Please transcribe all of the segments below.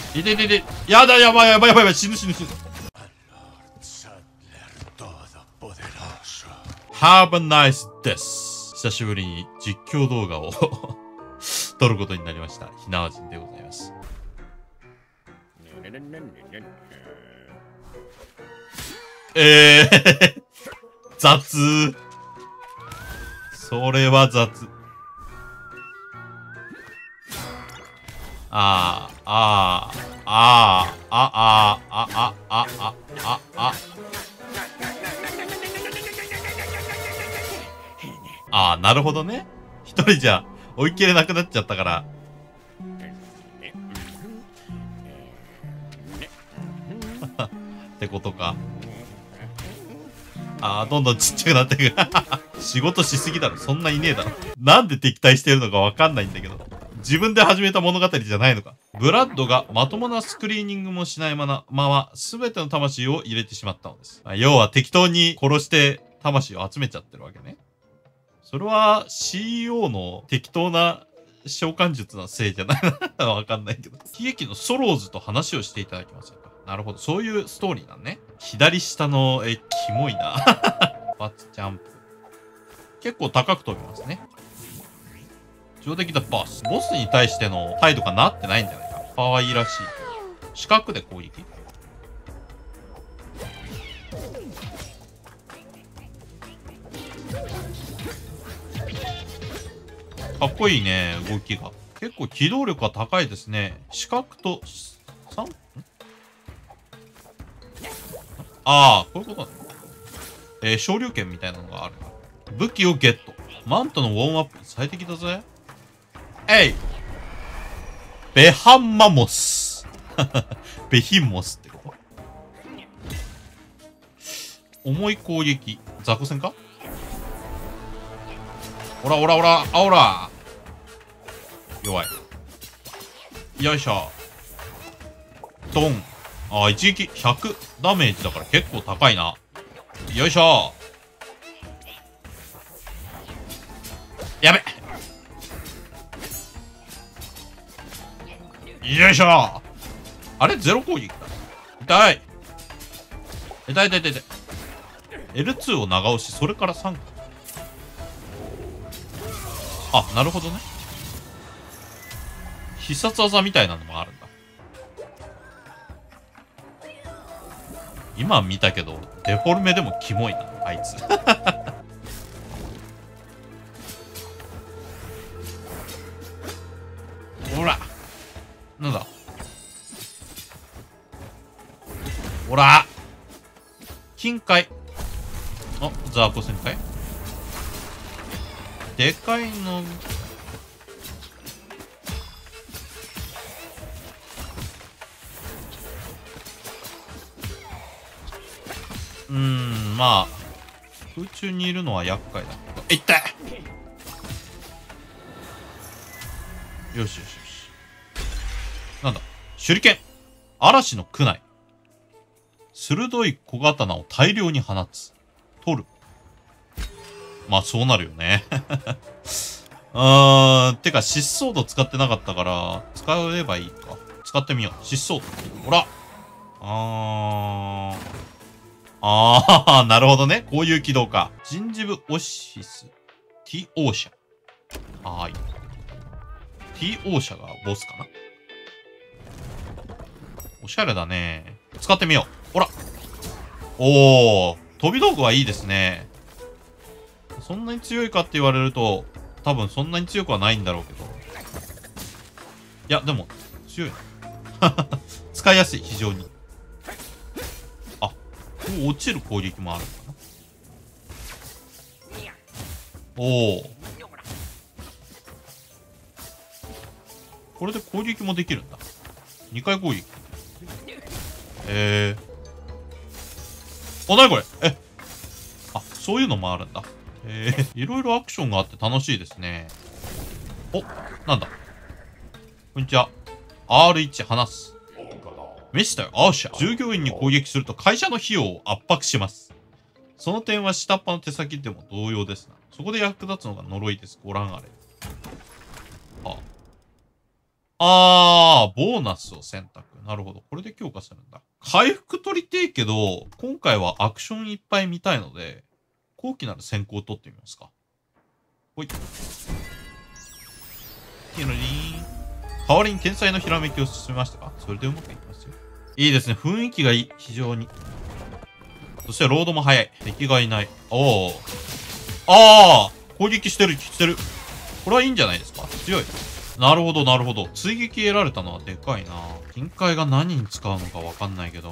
いていていて。やだ、やばいやばいやばいやばい。死ぬ死ぬ死ぬ。Have a nice day. 久しぶりに実況動画を撮ることになりました。ひなわじんでございます。雑。それは雑。ああ、ああ、ああ、ああ、ああ、ああ、ああ、なるほどね。一人じゃ追い切れなくなっちゃったから。ってことか。ああ、どんどんちっちゃくなっていく。仕事しすぎだろ。そんないねえだろ。なんで敵対してるのかわかんないんだけど。自分で始めた物語じゃないのか。ブラッドがまともなスクリーニングもしないまま、すべての魂を入れてしまったのです。要は適当に殺して魂を集めちゃってるわけね。それは CEO の適当な召喚術のせいじゃないな。わかんないけど。悲劇のソローズと話をしていただきます。なるほど。そういうストーリーなんね。左下の、キモいな。バツジャンプ。結構高く飛びますね。上出来だボス。ボスに対しての態度がなってないんじゃないか。可愛らしい。四角で攻撃かっこいいね、動きが。結構機動力が高いですね。四角と、3？ああ、こういうことね。昇竜拳みたいなのがある。武器をゲット。マントのウォームアップ最適だぜ。えいベハンマモス。ベヒンモスってこと重い攻撃。雑魚戦かおらおらおら、あおら弱い。よいしょ。ドン。あ、一撃100ダメージだから結構高いな。よいしょ。やべよいしょ。あれゼロ攻撃だ。痛い。痛い痛い痛い痛い。L2 を長押し、それから3。あ、なるほどね。必殺技みたいなのもあるんだ。今見たけど、デフォルメでもキモいな、あいつ。ほら。なんだ。ほら。金塊。あ、ザーコ旋回。でかいの。まあ、空中にいるのは厄介だけど。いったいよしよしよし。なんだ手裏剣嵐の苦内。鋭い小刀を大量に放つ。取る。まあ、そうなるよね。てか、疾走度使ってなかったから、使えばいいか。使ってみよう。疾走度。ほらなるほどね。こういう起動か。ジンジブオシフィス。ティオーシャ。はい。ティオーシャがボスかな。おしゃれだね。使ってみよう。ほら。おー。飛び道具はいいですね。そんなに強いかって言われると、多分そんなに強くはないんだろうけど。いや、でも、強い。使いやすい、非常に。あ、落ちる攻撃もあるのかな。おお。これで攻撃もできるんだ。2回攻撃。なにこれあ、そういうのもあるんだ。いろいろアクションがあって楽しいですね。お、なんだ。こんにちは。R1 話す。ミスター・アーシャ。従業員に攻撃すると会社の費用を圧迫します。その点は下っ端の手先でも同様ですな。そこで役立つのが呪いです。ご覧あれ。あ。 ボーナスを選択。なるほど。これで強化するんだ。回復取りてえけど、今回はアクションいっぱい見たいので、高貴なる先行を取ってみますか。ほい。っていうのに、代わりに天才のひらめきを進めましたか？それでうまくいきますよ。いいですね。雰囲気がいい。非常に。そしてロードも速い。敵がいない。おー。攻撃してる。これはいいんじゃないですか？強い。なるほど、なるほど。追撃得られたのはでかいな。金塊が何に使うのかわかんないけど。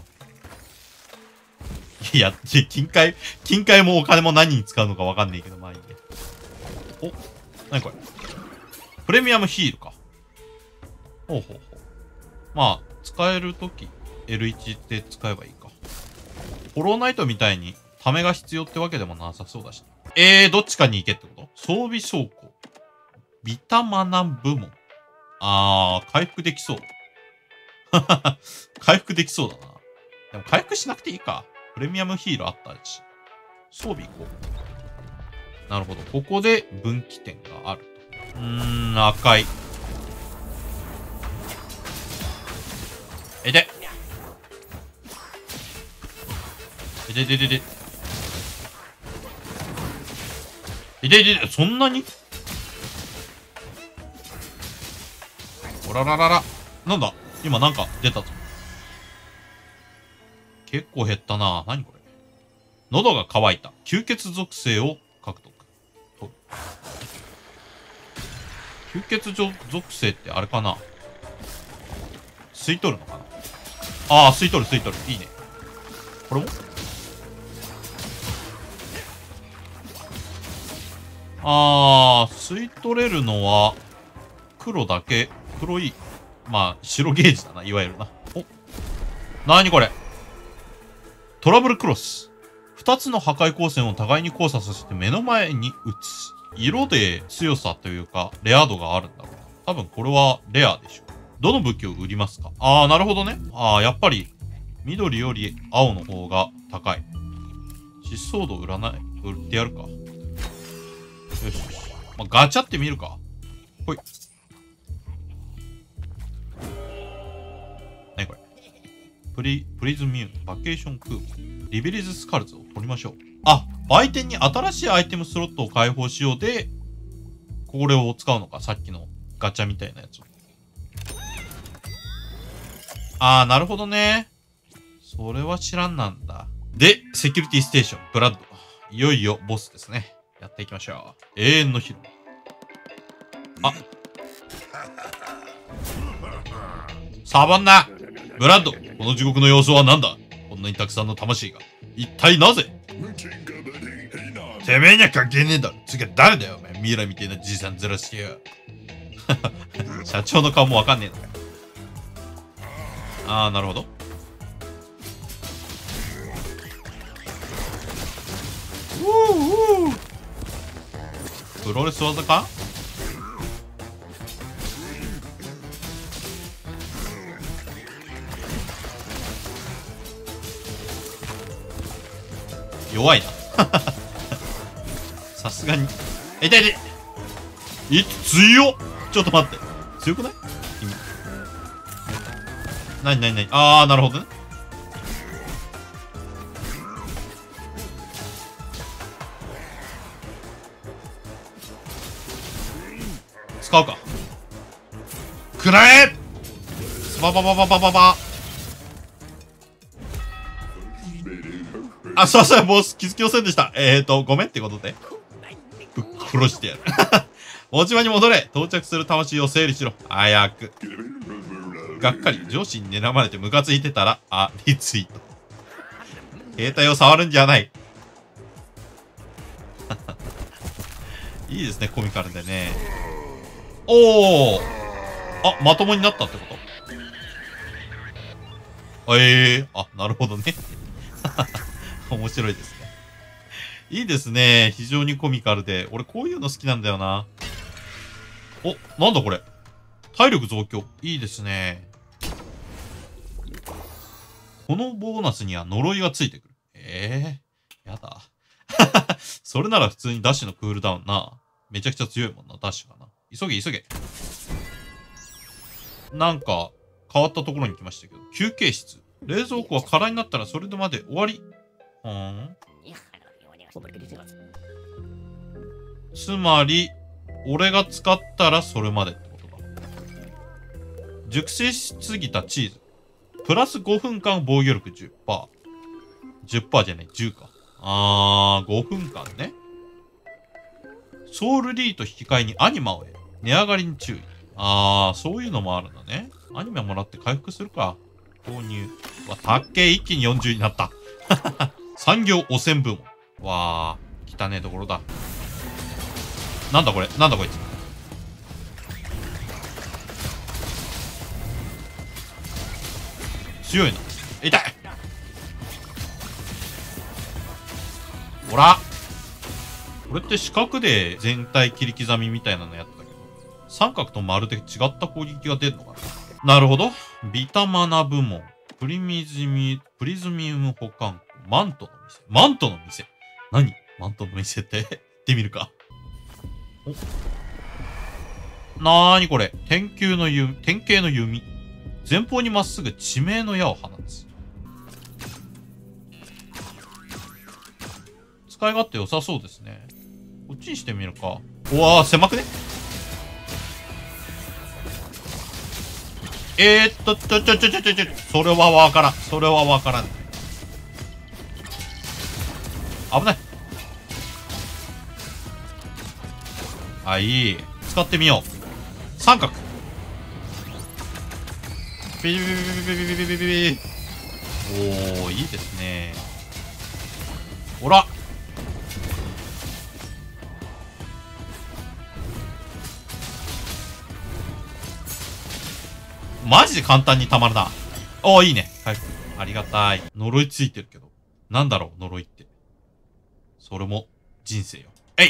いや、金塊もお金も何に使うのかわかんないけど、まあいいね。お、なにこれ。プレミアムヒールか。ほう。まあ、使えるとき、L1 で使えばいいか。ホローナイトみたいに、ためが必要ってわけでもなさそうだし。どっちかに行けってこと？装備倉庫。ビタマナ部門。回復できそう。回復できそうだな。でも回復しなくていいか。プレミアムヒールあったし。装備行こう。なるほど。ここで分岐点があると。赤い。そんなに？おらららら。なんだ？今なんか出たぞ。結構減ったな。何これ。喉が渇いた。吸血属性を獲得。吸血属性ってあれかな？吸い取るのかな？吸い取る。いいね。これも？吸い取れるのは、黒だけ。黒い。まあ、白ゲージだな、いわゆるな。なにこれ？トラブルクロス。二つの破壊光線を互いに交差させて目の前に撃つ。色で強さというか、レア度があるんだろうな。多分これはレアでしょ。どの武器を売りますか？なるほどね。やっぱり、緑より青の方が高い。疾走度売ってやるか。よし。まあ、ガチャってみるか。ほい。なにこれ。プリズミューン、バケーション空母、リベリズスカルズを取りましょう。売店に新しいアイテムスロットを開放しようで、これを使うのか。さっきのガチャみたいなやつを。なるほどね。それは知らんなんだ。で、セキュリティステーション、ブラッド。いよいよボスですね。やっていきましょう。永遠の広場。サバンナブラッド、この地獄の様子は何だ？こんなにたくさんの魂が。一体なぜ？てめえには関係ねえだろ。次は誰だよ、お前。ミイラみたいなじいさんずらしてよ。社長の顔もわかんねえのかよ。なるほど。プロレス技か？弱いな。さすがに。痛い。強っ！ちょっと待って。強くない？君。なになるほどね。使うか。くらえ！スバババババババ。そう、ボス気づきませんでした。ごめんってことで。ぶっ殺してやる。持ち場に戻れ。到着する魂を整理しろ。早く。がっかり。上司に睨まれてムカついてたら、リツイート。携帯を触るんじゃない。いいですね、コミカルでね。まともになったってこと？なるほどね。面白いですね。いいですね。非常にコミカルで。俺こういうの好きなんだよな。なんだこれ。体力増強。いいですね。このボーナスには呪いがついてくる。やだ。それなら普通にダッシュのクールダウンな。めちゃくちゃ強いもんな、ダッシュがな。急げ。 なんか、変わったところに来ましたけど。休憩室。冷蔵庫は空になったらそれでまで終わり。つまり、俺が使ったらそれまでってことか。熟成しすぎたチーズ。プラス5分間防御力 10%。10% じゃない、10か。5分間ね。ソウルリーと引き換えにアニマを得る。値上がりに注意。そういうのもあるんだね。アニメもらって回復するか。購入。たっけー、一気に40になった。産業汚染部門。わー、汚ねえところだ。なんだこれ、なんだこいつ。強いな。痛い。ほら。これって四角で全体切り刻みみたいなのやったけど、三角と丸で違った攻撃が出るのかな。なるほど。ビタマナ部門。プリズミウム保管庫。マントの店。マントの店。何マントの店って行ってみるか。なーにこれ。天形の弓。前方にまっすぐ地名の矢を放つ。使い勝手良さそうですね。こっちにしてみるか。うわー、狭くね。それはわからん。それはわからん。危ない。いい。使ってみよう。三角。ビビビビビビビビビビビ。おー、いいですね。ほら。マジで簡単にたまるな。おー、いいね。回復。ありがたい。呪いついてるけど。なんだろう、呪いって。それも、人生よ。えい！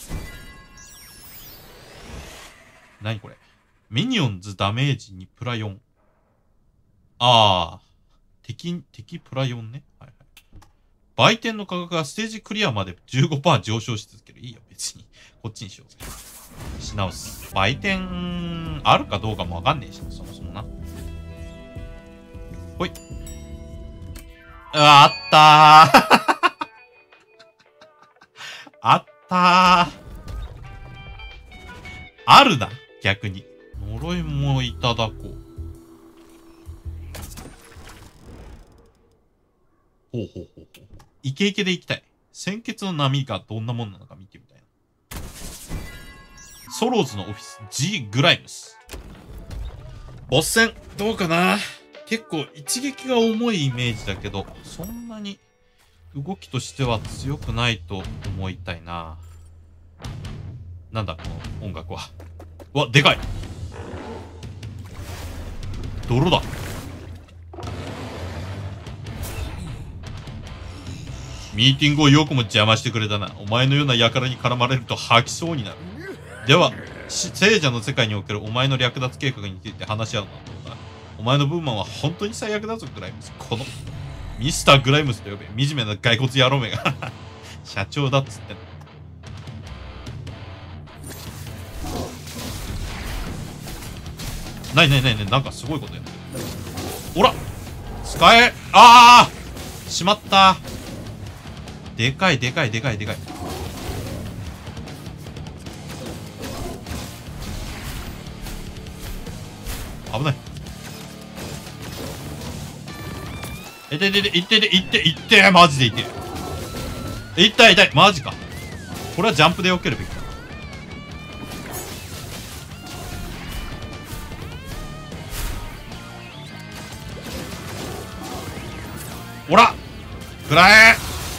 何これ。ミニオンズダメージにプラ4。敵プラ4ね。はいはい。売店の価格がステージクリアまで 15% 上昇し続ける。いいよ、別に。こっちにしようぜ。品薄。売店、あるかどうかもわかんねえし、そもそもな。ほい。あったー。あったー。あるな、逆に。呪いもいただこう。ほう。イケイケで行きたい。鮮血の波がどんなもんなのか見てみたいな。ソローズのオフィス、G グライムス。ボス戦、どうかな？結構一撃が重いイメージだけど、そんなに動きとしては強くないと思いたいな。なんだ、この音楽は。うわ、でかい！泥だ。ミーティングをよくも邪魔してくれたな。お前のような輩に絡まれると吐きそうになる。では、聖者の世界におけるお前の略奪計画について話し合うのだ。お前のブーマンは本当に最悪だぞ、グライムス。この、ミスターグライムスと呼べ。惨めな骸骨野郎めが。社長だっつってんの。なんかすごいことやってる。ほら使えしまったでかい。危ない。いってマジでいって痛いマジか。これはジャンプで避けるべきだ。ほら食らえ。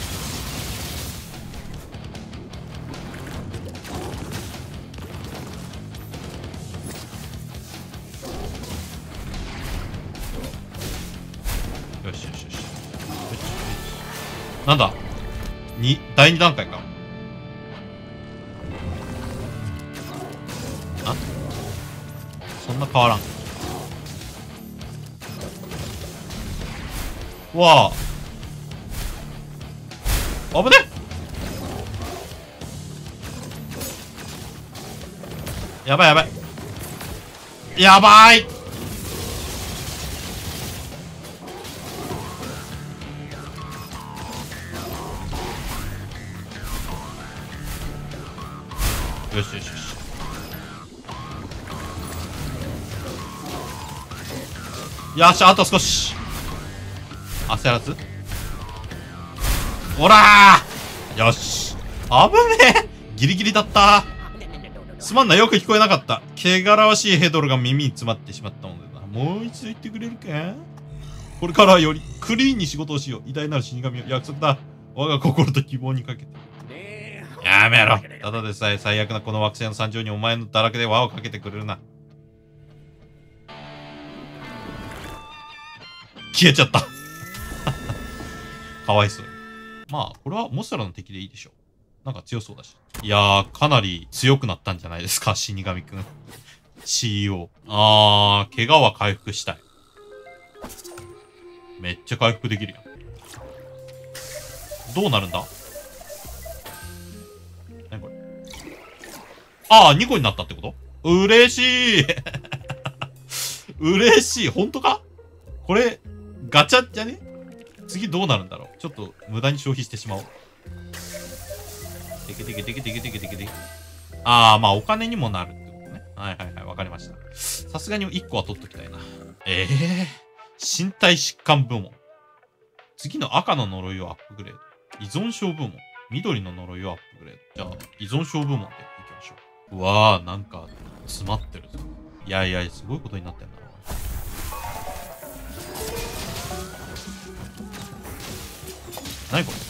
よし。なんだ第2段階か。そんな変わらん。わあ危ねやばいよしよしよし。よし、あと少し。焦らず。おらー、よし。危ねえ、ギリギリだった。すまんな、よく聞こえなかった。汚らわしいヘドロが耳に詰まってしまったのでな。もう一度言ってくれるか。これからはよりクリーンに仕事をしよう。偉大なる死神を約束だ。我が心と希望にかけて。やめろ。ただでさえ最悪なこの惑星の惨状にお前の堕落で輪をかけてくれるな。消えちゃった。かわいそう。まあ、これはモスラの敵でいいでしょう。なんか強そうだし。いやー、かなり強くなったんじゃないですか、死神くん。CEO。怪我は回復したい。めっちゃ回復できるやん。どうなるんだ？何これ。2個になったってこと？嬉しい嬉しい。ほんとか？これ、ガチャじゃね？次どうなるんだろう。ちょっと無駄に消費してしまおう。てけてけてけてけてけてけてけ。まあお金にもなるってことね。はいはいはい、わかりました。さすがに1個は取っときたいな。身体疾患部門。次の赤の呪いをアップグレード。依存症部門。緑の呪いをアップグレード。じゃあ、依存症部門でいきましょう。うわー、なんか、詰まってるぞ。いやいや、すごいことになってんだな、何これ。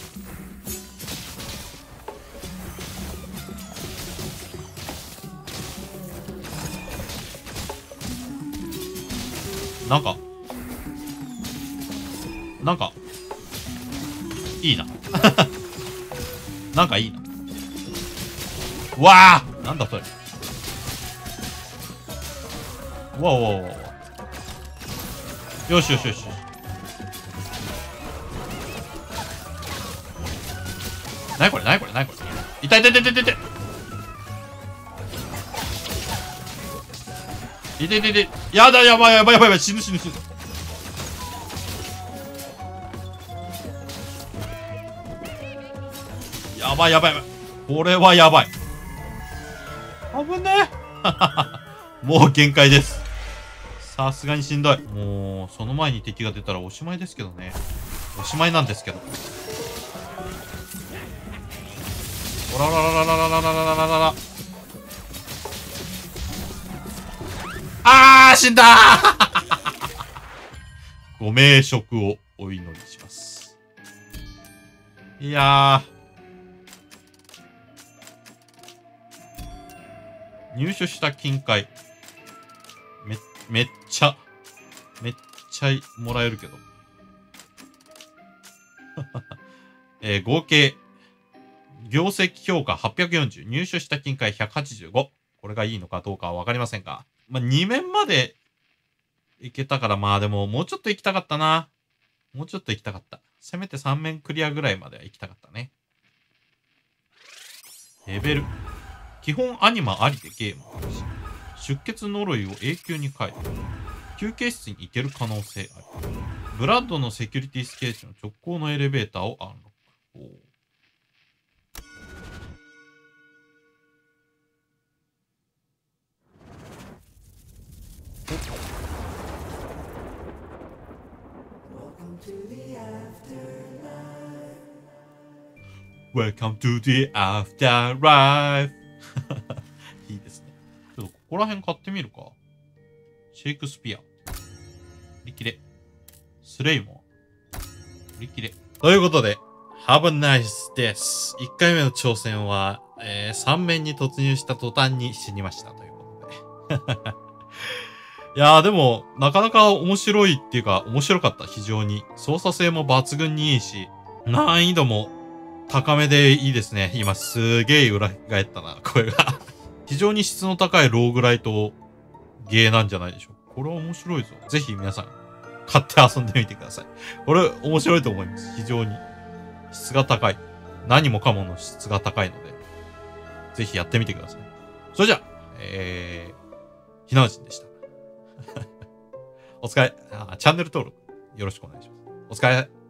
なんか、いいな。なんかいいな。わあ、なんだそれ。わおわおわお。よしよしよし。なにこれなにこれなにこれ。痛い痛い痛い痛い痛い。痛い痛い痛い。やだ、やばいやばいやばいやばい。死ぬ死ぬ死ぬ。やばいやばいやばい。これはやばい。危ねえ。もう限界です。さすがにしんどい。もう、その前に敵が出たらおしまいですけどね。おしまいなんですけど。おららららららららららら。死んだご冥食をお祈りします。いやー。入手した金塊。めっちゃもらえるけど。合計、業績評価840。入手した金塊185。これがいいのかどうかはわかりませんが。まあ、2面までいけたから、まあでも、もうちょっと行きたかったな。もうちょっと行きたかった。せめて3面クリアぐらいまでは行きたかったね。レベル。基本アニマありでゲーム開始。出血呪いを永久に解除。休憩室に行ける可能性ある。ブラッドのセキュリティステーション直行のエレベーターをアンロック。Welcome to the afterlife いいですね。ちょっとここら辺買ってみるか。シェイクスピア。売り切れ。スレイモア。売り切れ。ということで、Have a nice です。1回目の挑戦は、3面に突入した途端に死にましたということで。いやーでも、なかなか面白いっていうか、面白かった。非常に。操作性も抜群にいいし、難易度も高めでいいですね。今すげえ裏返ったな、声が。非常に質の高いローグライトゲーなんじゃないでしょうか。これは面白いぞ。ぜひ皆さん、買って遊んでみてください。これ面白いと思います。非常に。質が高い。何もかもの質が高いので、ぜひやってみてください。それじゃあ、ひなわじんでした。お疲れ。チャンネル登録よろしくお願いします。お疲れ。